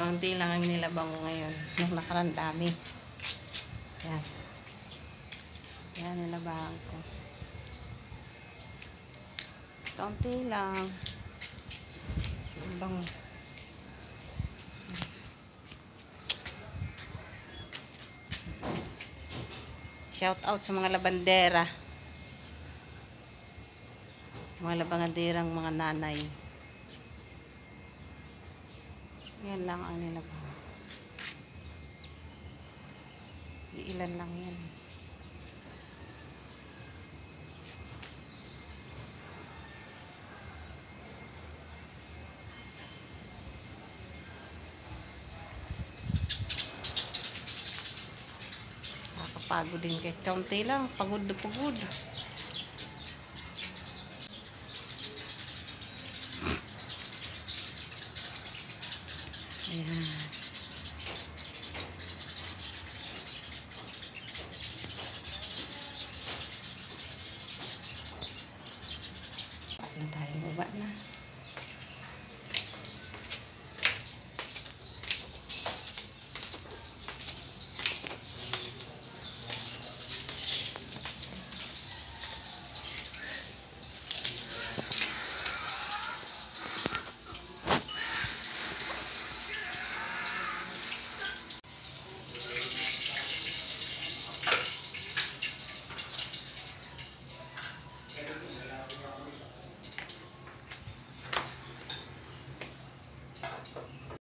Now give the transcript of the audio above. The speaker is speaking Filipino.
Kaunti lang ang nilabang ko ngayon. Nung nakaraan dami. Yan. Yan, nilabahan ko. Kaunti lang. Bang. Shout out sa mga labandera. Mga labanderang mga nanay. Yan lang ang nilabang. Iilan lang yan. Nakakapagod din kahit kaunti lang. Pagod na pagod. Ayan. Ayan tayo, baba na.